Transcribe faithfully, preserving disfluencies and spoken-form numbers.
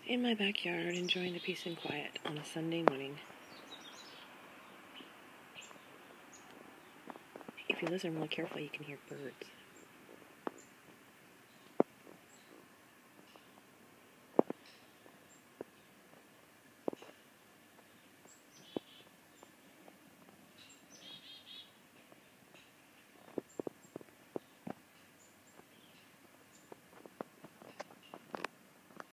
in my backyard enjoying the peace and quiet on a Sunday morning. If you listen really carefully, you can hear birds.